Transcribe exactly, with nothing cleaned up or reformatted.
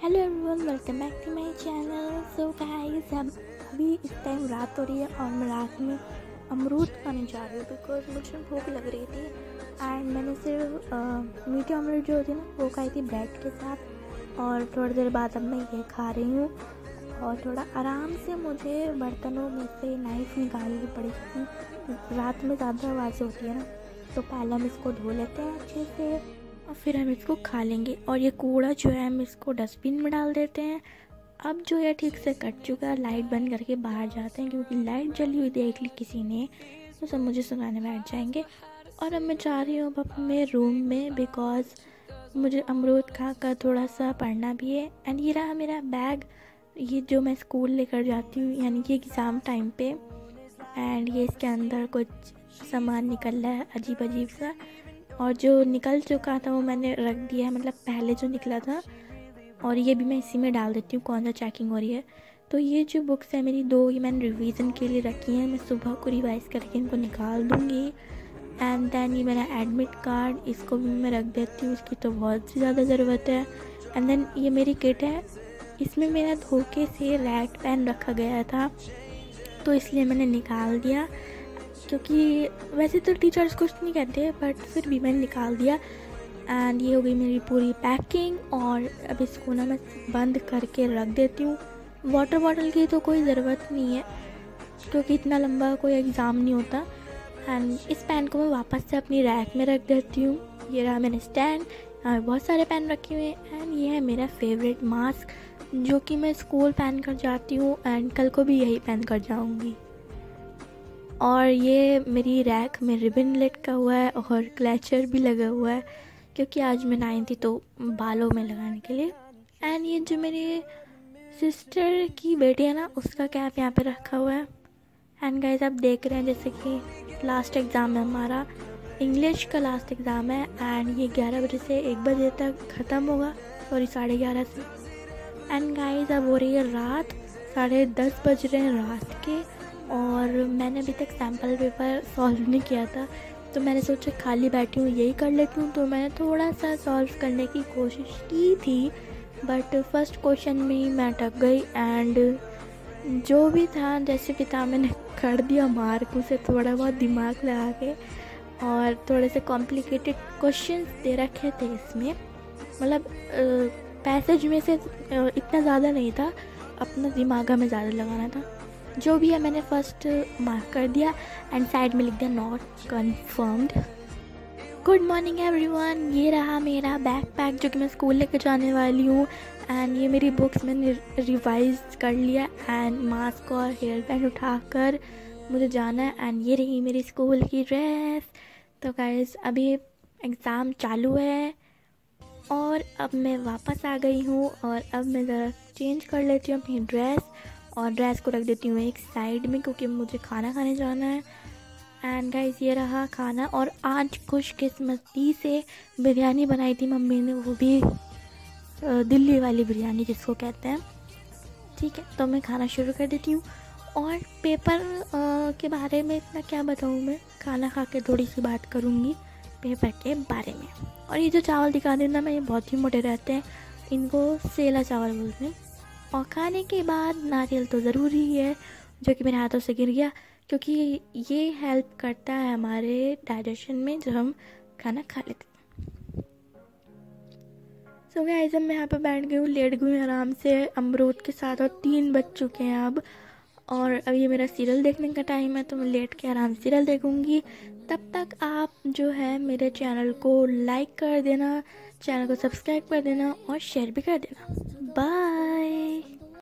Hello everyone, welcome back to my channel. So guys, अब अभी इस टाइम रात हो रही है और मैं रात में अमरूद खाने जा रही हूँ बिकॉज मुझे भूख लग रही थी। एंड मैंने सिर्फ मीठे अमरूद जो होती है ना वो खाई थी ब्रेड के साथ, और थोड़ी देर बाद अब मैं ये खा रही हूँ। और थोड़ा आराम से मुझे बर्तनों में से नाइफ़ निकालनी पड़ेगी, रात में ज़्यादा आवाज़ होती है ना, तो पहले हम इसको धो लेते हैं अच्छे से और फिर हम इसको खा लेंगे। और ये कूड़ा जो है हम इसको डस्टबिन में डाल देते हैं। अब जो है ठीक से कट चुका है, लाइट बंद करके बाहर जाते हैं क्योंकि लाइट जली हुई देख ली किसी ने तो सब मुझे सुनाने बैठ जाएंगे। और अब मैं जा रही हूँ अब अपने रूम में बिकॉज मुझे अमरूद खा कर थोड़ा सा पढ़ना भी है। एंड ये रहा मेरा बैग, ये जो मैं स्कूल लेकर जाती हूँ यानी कि एग्ज़ाम टाइम पे। एंड ये इसके अंदर कुछ सामान निकल रहा है अजीब अजीब सा, और जो निकल चुका था वो मैंने रख दिया है, मतलब पहले जो निकला था, और ये भी मैं इसी में डाल देती हूँ कौन सा चेकिंग हो रही है। तो ये जो बुक्स है मेरी दो, ये मैंने रिवीजन के लिए रखी हैं, मैं सुबह को रिवाइज़ करके इनको निकाल दूँगी। एंड देन ये मेरा एडमिट कार्ड, इसको भी मैं रख देती हूँ, इसकी तो बहुत ही ज़्यादा ज़रूरत है। एंड देन ये मेरी किट है, इसमें मेरा धोखे से रेड पेन रखा गया था तो इसलिए मैंने निकाल दिया, क्योंकि वैसे तो टीचर्स कुछ नहीं कहते बट फिर भी मैंने निकाल दिया। एंड ये हो गई मेरी पूरी पैकिंग, और अब इसको ना मैं बंद करके रख देती हूँ। वाटर बॉटल की तो कोई ज़रूरत नहीं है क्योंकि इतना लंबा कोई एग्ज़ाम नहीं होता। एंड इस पेन को मैं वापस से अपनी रैक में रख देती हूँ। ये रहा मैंने स्टैंड, यहाँ बहुत सारे पेन रखे हुए हैं। एंड ये है मेरा फेवरेट मास्क जो कि मैं स्कूल पहन कर जाती हूँ एंड कल को भी यही पहन कर जाऊँगी। और ये मेरी रैक में रिबन लटका हुआ है और क्लचर भी लगा हुआ है क्योंकि आज मैं आई थी तो बालों में लगाने के लिए। एंड ये जो मेरी सिस्टर की बेटी है ना उसका कैप यहाँ पे रखा हुआ है। एंड गाइस आप देख रहे हैं जैसे कि लास्ट एग्ज़ाम है हमारा, इंग्लिश का लास्ट एग्ज़ाम है। एंड ये ग्यारह बजे से एक बजे तक ख़त्म होगा, सॉरी साढ़े ग्यारह से। एंड गाइस अब हो रही है रात, साढ़े दस बज रहे हैं रात के, और मैंने अभी तक सैम्पल पेपर सॉल्व नहीं किया था तो मैंने सोचा खाली बैठी हूँ यही कर लेती हूँ। तो मैंने थोड़ा सा सॉल्व करने की कोशिश की थी बट फर्स्ट क्वेश्चन में ही मैं अटक गई। एंड जो भी था जैसे भी था मैंने कर दिया मार्क उसे थोड़ा बहुत दिमाग लगा के, और थोड़े से कॉम्प्लिकेटेड क्वेश्चंस दे रखे थे इसमें, मतलब पैसेज में से इतना ज़्यादा नहीं था, अपना दिमाग हमें ज़्यादा लगाना था। जो भी है मैंने फर्स्ट मार्क कर दिया एंड साइड में लिख दिया not confirmed. Good morning everyone, ये रहा मेरा बैकपैक जो कि मैं स्कूल लेकर जाने वाली हूँ। एंड ये मेरी बुक्स मैंने रिवाइज कर लिया एंड मास्क और हेयर बैंड उठाकर मुझे जाना है। एंड ये रही मेरी स्कूल की ड्रेस। तो गाइस अभी एग्ज़ाम चालू है और अब मैं वापस आ गई हूँ, और अब मैं ज़रा चेंज कर लेती हूँ अपनी ड्रेस और ड्रेस को रख देती हूँ एक साइड में क्योंकि मुझे खाना खाने जाना है। एंड गाइस ये रहा खाना, और आज खुशकिस्मती से बिरयानी बनाई थी मम्मी ने, वो भी दिल्ली वाली बिरयानी जिसको कहते हैं। ठीक है, तो मैं खाना शुरू कर देती हूँ। और पेपर के बारे में इतना क्या बताऊँ मैं, खाना खा के थोड़ी सी बात करूँगी पेपर के बारे में। और ये जो चावल दिखा देना मैं, ये बहुत ही मोटे रहते हैं, इनको सेला चावल बोलते हैं। और खाने के बाद नारियल तो ज़रूरी ही है जो कि मेरे हाथों से गिर गया, क्योंकि ये हेल्प करता है हमारे डाइजेशन में जब हम खाना खा लेते हैं। सो गाइस अब मैं यहाँ पर बैठ गई हूँ, लेट गई हूँ आराम से अमरूद के साथ, और तीन बज चुके हैं अब, और अब ये मेरा सीरियल देखने का टाइम है तो मैं लेट के आराम से सीरियल देखूँगी। तब तक आप जो है मेरे चैनल को लाइक कर देना, चैनल को सब्सक्राइब कर देना और शेयर भी कर देना। बाय।